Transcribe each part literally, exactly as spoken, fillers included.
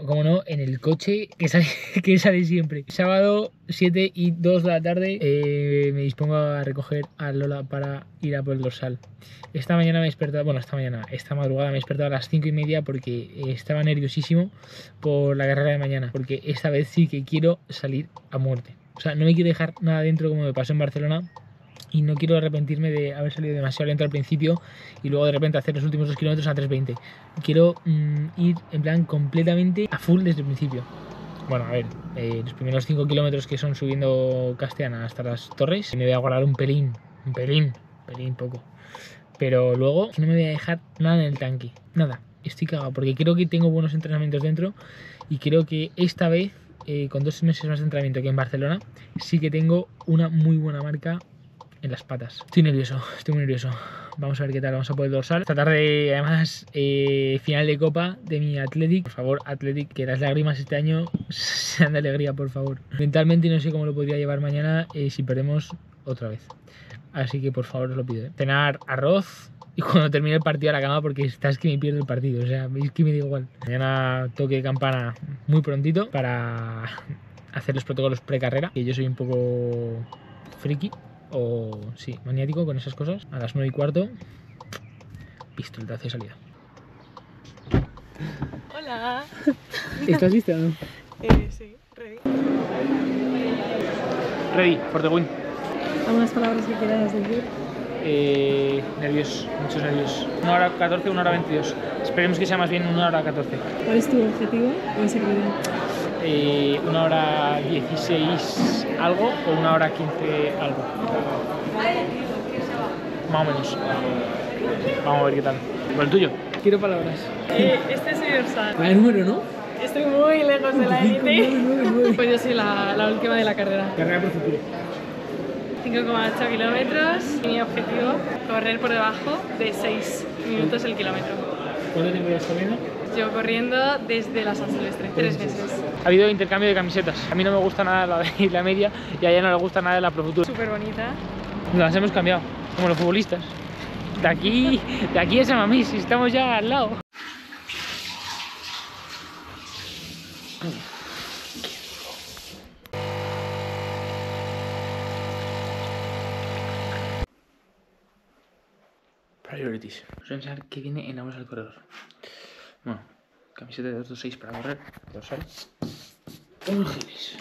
como no, en el coche que sale, que sale siempre. Sábado, siete y dos de la tarde, eh, me dispongo a recoger a Lola para ir a por el dorsal. Esta mañana me he despertado, bueno, esta mañana, esta madrugada me he despertado a las cinco y media porque estaba nerviosísimo por la carrera de mañana. Porque esta vez sí que quiero salir a muerte. O sea, no me quiero dejar nada dentro como me pasó en Barcelona. Y no quiero arrepentirme de haber salido demasiado lento al principio y luego de repente hacer los últimos dos kilómetros a tres veinte. Quiero mmm, ir en plan completamente a full desde el principio. Bueno, a ver, eh, los primeros cinco kilómetros que son subiendo Castellana hasta las Torres, me voy a guardar un pelín, un pelín, un pelín poco. Pero luego no me voy a dejar nada en el tanque, nada. Estoy cagado porque creo que tengo buenos entrenamientos dentro y creo que esta vez, eh, con dos meses más de entrenamiento que en Barcelona, sí que tengo una muy buena marca en las patas. Estoy nervioso, estoy muy nervioso. Vamos a ver qué tal, vamos a poder dorsal. Esta tarde, además, eh, final de Copa de mi Athletic. Por favor, Athletic, que las lágrimas este año sean de alegría, por favor. Mentalmente no sé cómo lo podría llevar mañana eh, si perdemos otra vez. Así que, por favor, os lo pido. ¿eh? Cenar arroz y cuando termine el partido a la cama porque estás que me pierdo el partido. O sea, es que me da igual. Mañana toque de campana muy prontito para hacer los protocolos pre-carrera, que yo soy un poco friki. O sí, maniático con esas cosas. A las nueve y cuarto, pistoletazo de salida. Hola. ¿Estás lista o no? Eh, sí, ready. Ready, for the win. ¿Algunas palabras que quieras decir? Eh, nervios, muchos nervios. una hora catorce, una hora veintidós. Esperemos que sea más bien una hora catorce. ¿Cuál es tu objetivo o ese vídeo? Eh, una hora dieciséis algo o una hora quince algo. Más o menos. Vamos a ver qué tal. ¿Por el tuyo? Quiero palabras. Eh, este es mi dorsal. Vaya número, ¿no? Estoy muy lejos de la élite. Pues yo soy la, la última de la carrera. Carrera por futuro. cinco coma ocho kilómetros y mi objetivo, correr por debajo de seis minutos el kilómetro. ¿Cuánto tiempo llevas corriendo? Llevo corriendo desde la San Silvestre, tres meses. Ha habido intercambio de camisetas. A mí no me gusta nada la de la media y a ella no le gusta nada la Pro Futuro. Súper bonita. Nos las hemos cambiado, como los futbolistas. De aquí, de aquí a San Mamés, estamos ya al lado. Priorities. Vamos a pensar qué viene en la bolsa del corredor. Bueno, camiseta de dos dos seis para correr, dorsal. Unos giles.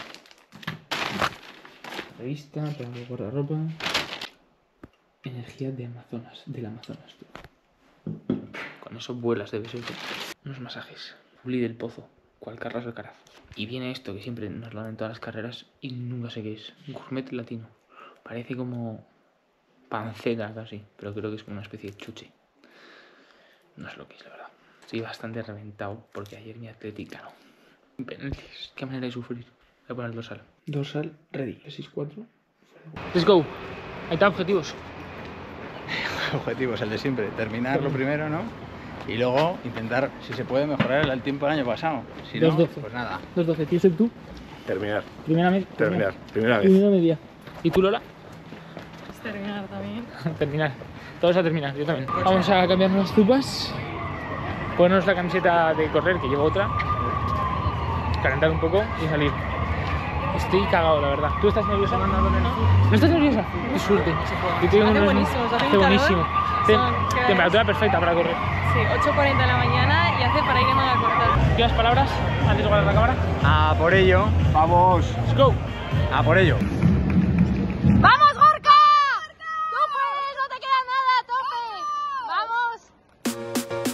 Revista para correr ropa. Energía de Amazonas, del Amazonas. Tú. Con eso vuelas, debe ser. Unos masajes. Publi del Pozo. Cual Carras de Caraz. Y viene esto que siempre nos lo dan en todas las carreras y nunca sé qué es. Gourmet latino. Parece como panceta casi, pero creo que es como una especie de chuche. No sé lo que es, la verdad. Estoy bastante reventado porque ayer mi Athletic ganó. Penaltis. Qué manera de sufrir. Voy a poner el dorsal. Dorsal ready. seis cuatro. Let's go. Ahí está, objetivos. Objetivos, el de siempre. Terminar lo primero, ¿no? Y luego intentar, si se puede, mejorar el tiempo del año pasado. Si no, pues nada. dos doce. ¿Tienes el tú? Terminar. Primera media. Terminar. Primera vez. Primera media. ¿Y tú, Lola? Terminar también. Terminar. Todos a terminar, yo también. Vamos a cambiarnos las zupas. Ponernos la camiseta de correr, que llevo otra. Calentar un poco y salir. Estoy cagado, la verdad. ¿Tú estás nerviosa? No, no, no. ¿No estás nerviosa? Qué suerte. Yo tengo Hace unos- buenísimo, hace Hace un buenísimo. calor. Tem- Son- ¿qué hora temperatura es? perfecta para correr. Sí, ocho cuarenta de la mañana y hace para ir en manga corta. ¿Qué palabras antes de guardar la cámara? A por ello, vamos. Let's go. A por ello. ¡Vamos, Gorka! ¡Tú puedes! ¡No te queda nada! ¡A tope! ¡Vamos!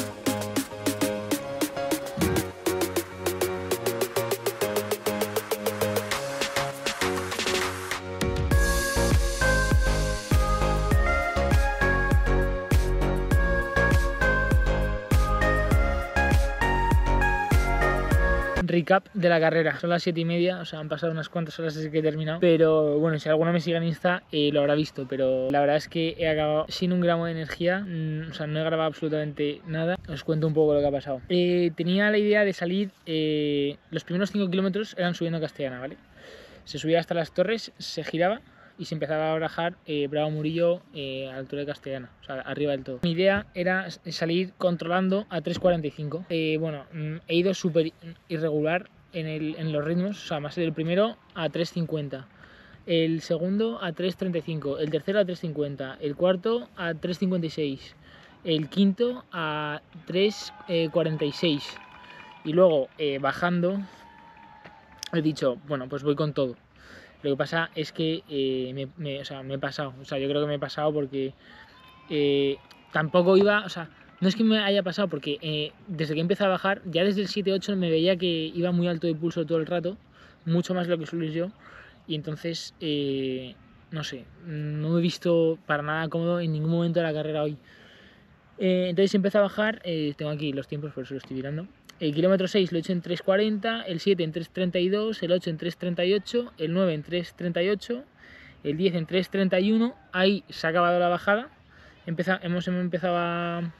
Recap de la carrera. Son las siete y media, o sea, han pasado unas cuantas horas desde que he terminado. Pero bueno, si alguno me sigue en Insta, eh, lo habrá visto. Pero la verdad es que he acabado sin un gramo de energía. Mmm, o sea, no he grabado absolutamente nada. Os cuento un poco lo que ha pasado. Eh, tenía la idea de salir. Eh, los primeros cinco kilómetros eran subiendo a Castellana, ¿vale? Se subía hasta las Torres, se giraba, y se empezaba a barajar eh, Bravo Murillo eh, a la altura de Castellana, o sea, arriba del todo. Mi idea era salir controlando a tres cuarenta y cinco. Eh, bueno, he ido súper irregular en, el, en los ritmos, o sea, más el primero a tres cincuenta, el segundo a tres treinta y cinco, el tercero a tres cincuenta, el cuarto a tres cincuenta y seis, el quinto a tres cuarenta y seis y luego eh, bajando he dicho, bueno, pues voy con todo. Lo que pasa es que eh, me, me, o sea, me he pasado, o sea, yo creo que me he pasado porque eh, tampoco iba, o sea, no es que me haya pasado porque eh, desde que empecé a bajar, ya desde el siete ocho me veía que iba muy alto de pulso todo el rato, mucho más de lo que suelo ir yo, y entonces, eh, no sé, no me he visto para nada cómodo en ningún momento de la carrera hoy. Eh, entonces empecé a bajar, eh, tengo aquí los tiempos, por eso lo estoy mirando. El kilómetro seis lo he hecho en tres cuarenta, el siete en tres treinta y dos, el ocho en tres treinta y ocho, el nueve en tres treinta y ocho, el diez en tres treinta y uno. Ahí se ha acabado la bajada. Empeza, hemos, hemos empezado a,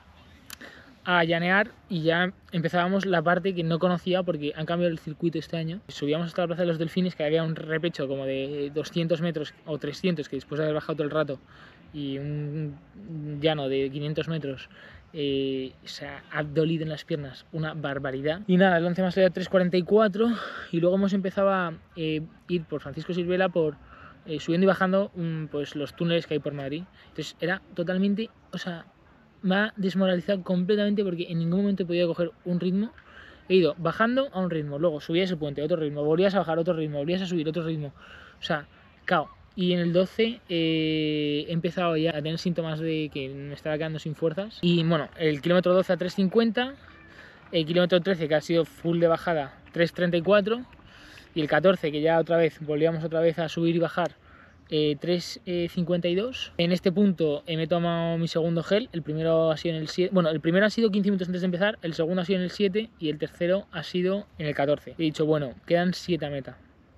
a llanear y ya empezábamos la parte que no conocía porque han cambiado el circuito este año. Subíamos hasta la Plaza de los Delfines, que había un repecho como de doscientos metros o trescientos, que después de haber bajado todo el rato, y un llano de quinientos metros. Eh, se ha dolido en las piernas una barbaridad. Y nada, el once más salió a tres cuarenta y cuatro y luego hemos empezado a eh, ir por Francisco Sirvela, por eh, subiendo y bajando um, pues los túneles que hay por Madrid. Entonces era totalmente, o sea, me ha desmoralizado completamente porque en ningún momento he podido coger un ritmo. He ido bajando a un ritmo, luego subías el puente, otro ritmo, volvías a bajar otro ritmo, volvías a subir otro ritmo. O sea, cao. Y en el doce eh, he empezado ya a tener síntomas de que me estaba quedando sin fuerzas. Y bueno, el kilómetro doce a tres cincuenta, el kilómetro trece, que ha sido full de bajada, tres treinta y cuatro, y el catorce, que ya otra vez volvíamos otra vez a subir y bajar, eh, tres cincuenta y dos. En este punto eh, me he tomado mi segundo gel. El primero ha sido en el siete, bueno, el primero ha sido quince minutos antes de empezar, el segundo ha sido en el siete y el tercero ha sido en el catorce. He dicho, bueno, quedan siete a meta.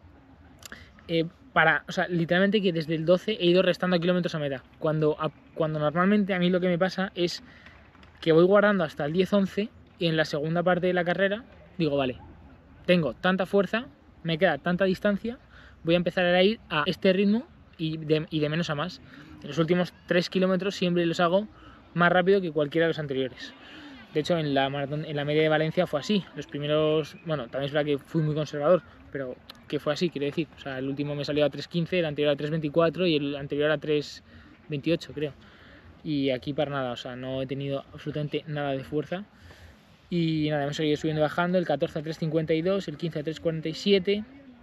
Eh, para, o sea, literalmente que desde el doce he ido restando kilómetros a meta, cuando, a, cuando normalmente a mí lo que me pasa es que voy guardando hasta el diez once y en la segunda parte de la carrera digo, vale, tengo tanta fuerza, me queda tanta distancia, voy a empezar a ir a este ritmo y de, y de menos a más. En los últimos tres kilómetros siempre los hago más rápido que cualquiera de los anteriores. De hecho, en la maratón, en la media de Valencia fue así. Los primeros, bueno, también es verdad que fui muy conservador, pero que fue así, quiero decir. O sea, el último me salió a tres quince, el anterior a tres veinticuatro y el anterior a tres veintiocho, creo. Y aquí para nada, o sea, no he tenido absolutamente nada de fuerza. Y nada, hemos seguido subiendo y bajando. El catorce a tres cincuenta y dos, el quince a tres cuarenta y siete,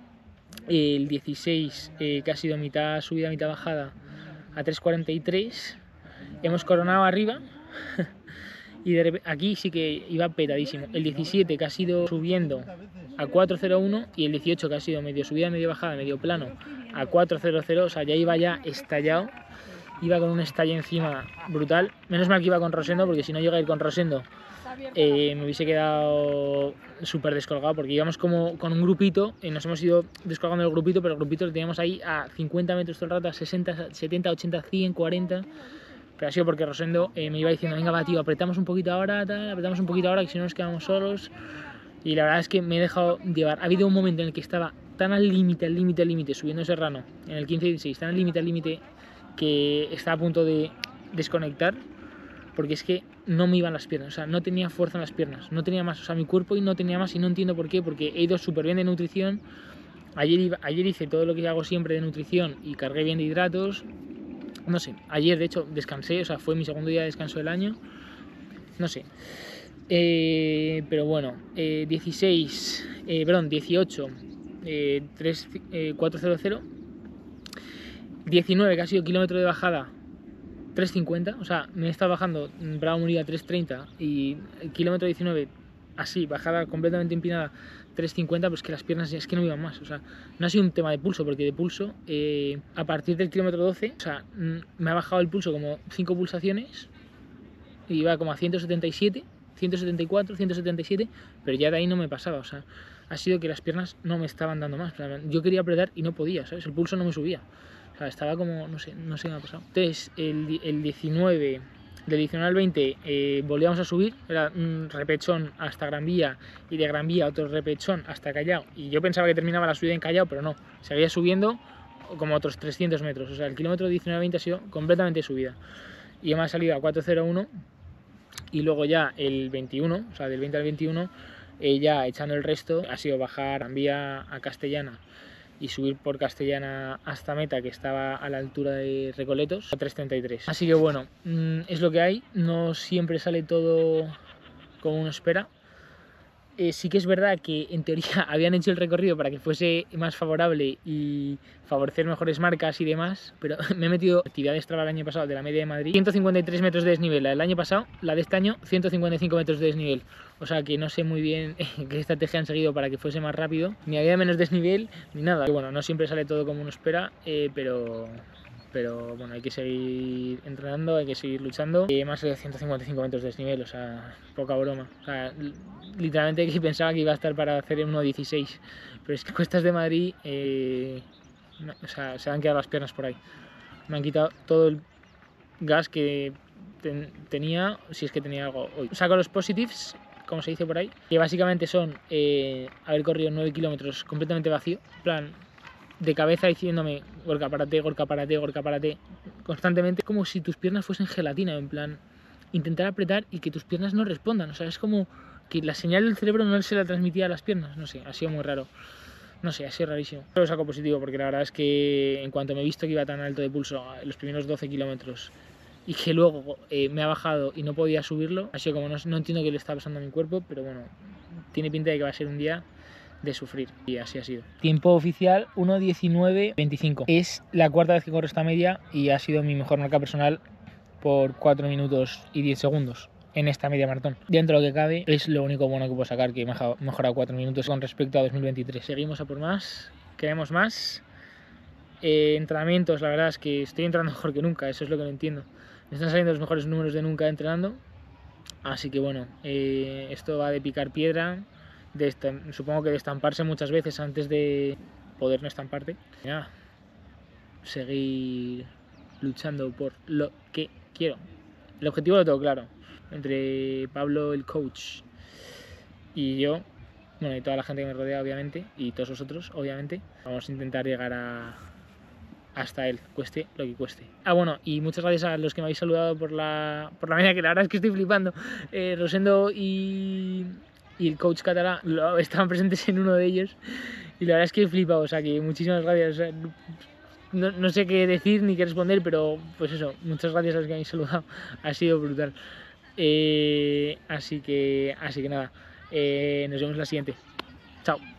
el dieciséis, eh, que ha sido mitad subida, mitad bajada, a tres cuarenta y tres. Hemos coronado arriba. Y de repente, aquí sí que iba petadísimo. El diecisiete, que ha sido subiendo a cuatro cero uno, y el dieciocho, que ha sido medio subida, medio bajada, medio plano, a cuatro cero cero. O sea, ya iba ya estallado. Iba con un estalle encima brutal. Menos mal que iba con Rosendo, porque si no llega a ir con Rosendo eh, me hubiese quedado súper descolgado, porque íbamos como con un grupito, eh, nos hemos ido descolgando del grupito, pero el grupito lo teníamos ahí a cincuenta metros todo el rato, a sesenta, setenta, ochenta, cien, cuarenta. Pero ha sido porque Rosendo eh, me iba diciendo, venga, va, tío, apretamos un poquito ahora, tal, apretamos un poquito ahora, que si no nos quedamos solos. Y la verdad es que me he dejado llevar. Ha habido un momento en el que estaba tan al límite, al límite, al límite, subiendo Serrano, en el quince dieciséis, tan al límite, al límite, que estaba a punto de desconectar, porque es que no me iban las piernas, o sea, no tenía fuerza en las piernas, no tenía más, o sea, mi cuerpo y no tenía más, y no entiendo por qué, porque he ido súper bien de nutrición. Ayer, iba, ayer hice todo lo que hago siempre de nutrición y cargué bien de hidratos. No sé, ayer de hecho descansé, o sea, fue mi segundo día de descanso del año. No sé. Eh, pero bueno, eh, dieciséis, eh, perdón, dieciocho, eh, tres, eh, cuatro cero cero. diecinueve, que ha sido kilómetro de bajada, tres cincuenta. O sea, me he estado bajando Bravo Murillo a tres treinta y el kilómetro diecinueve, así, bajada completamente empinada, tres cincuenta, pues que las piernas es que no iban más. O sea, no ha sido un tema de pulso, porque de pulso, eh, a partir del kilómetro doce, o sea, me ha bajado el pulso como cinco pulsaciones y iba como a ciento setenta y siete, ciento setenta y cuatro, ciento setenta y siete, pero ya de ahí no me pasaba. O sea, ha sido que las piernas no me estaban dando más. O sea, yo quería apretar y no podía, ¿sabes? El pulso no me subía. O sea, estaba como, no sé, no sé qué me ha pasado. Entonces, el, el diecinueve... Del diecinueve al veinte eh, volvíamos a subir, era un repechón hasta Gran Vía y de Gran Vía otro repechón hasta Callao, y yo pensaba que terminaba la subida en Callao, pero no, seguía subiendo como otros trescientos metros. O sea, el kilómetro diecinueve veinte ha sido completamente subida. Y me ha salido a cuatro cero uno y luego ya el veintiuno, o sea, del veinte al veintiuno, eh, ya echando el resto, ha sido bajar en vía a Castellana y subir por Castellana hasta meta, que estaba a la altura de Recoletos, a tres treinta y tres. Así que bueno, es lo que hay, no siempre sale todo como uno espera. Eh, sí que es verdad que en teoría habían hecho el recorrido para que fuese más favorable y favorecer mejores marcas y demás, pero me he metido actividad de Strava el año pasado de la media de Madrid, ciento cincuenta y tres metros de desnivel, la del año pasado, la de este año ciento cincuenta y cinco metros de desnivel, o sea que no sé muy bien qué estrategia han seguido para que fuese más rápido, ni había menos desnivel ni nada. Y bueno, no siempre sale todo como uno espera, eh, pero... pero bueno, hay que seguir entrenando, hay que seguir luchando. Y más de ciento cincuenta y cinco metros de desnivel, o sea, poca broma. O sea, literalmente que pensaba que iba a estar para hacer uno dieciséis, pero es que Cuestas de Madrid, eh, no, o sea, se han quedado las piernas por ahí. Me han quitado todo el gas que ten, tenía, si es que tenía algo hoy. Saco los positives, como se dice por ahí, que básicamente son eh, haber corrido nueve kilómetros completamente vacío, en plan... de cabeza diciéndome Gorka párate, Gorka párate, Gorka párate constantemente, como si tus piernas fuesen gelatina, en plan intentar apretar y que tus piernas no respondan, o sea, es como que la señal del cerebro no se la transmitía a las piernas, no sé, ha sido muy raro, no sé, ha sido rarísimo. Lo saco positivo porque la verdad es que en cuanto me he visto que iba tan alto de pulso los primeros doce kilómetros y que luego eh, me ha bajado y no podía subirlo, ha sido como no, no entiendo qué le está pasando a mi cuerpo, pero bueno, tiene pinta de que va a ser un día de sufrir, y así ha sido. Tiempo oficial uno diecinueve veinticinco. Es la cuarta vez que corro esta media y ha sido mi mejor marca personal por cuatro minutos y diez segundos en esta media maratón. Dentro de lo que cabe, es lo único bueno que puedo sacar, que me ha mejorado cuatro minutos con respecto a dos mil veintitrés. Seguimos a por más, queremos más. Eh, entrenamientos, la verdad es que estoy entrenando mejor que nunca, eso es lo que no entiendo. Me están saliendo los mejores números de nunca entrenando, así que bueno, eh, esto va de picar piedra, de esta, supongo que de estamparse muchas veces antes de poder no estamparte. Nada, seguir luchando por lo que quiero. El objetivo lo tengo claro. Entre Pablo, el coach, y yo, bueno, y toda la gente que me rodea, obviamente, y todos vosotros, obviamente, vamos a intentar llegar a hasta él, cueste lo que cueste. Ah, bueno, y muchas gracias a los que me habéis saludado por la, por la media, que la verdad es que estoy flipando. Eh, Rosendo y... y el coach catalán estaban presentes en uno de ellos y la verdad es que he flipado, o sea que muchísimas gracias, o sea, no, no sé qué decir ni qué responder, pero pues eso, muchas gracias a los que me habéis saludado, ha sido brutal. Eh, así que así que nada, eh, nos vemos en la siguiente, chao.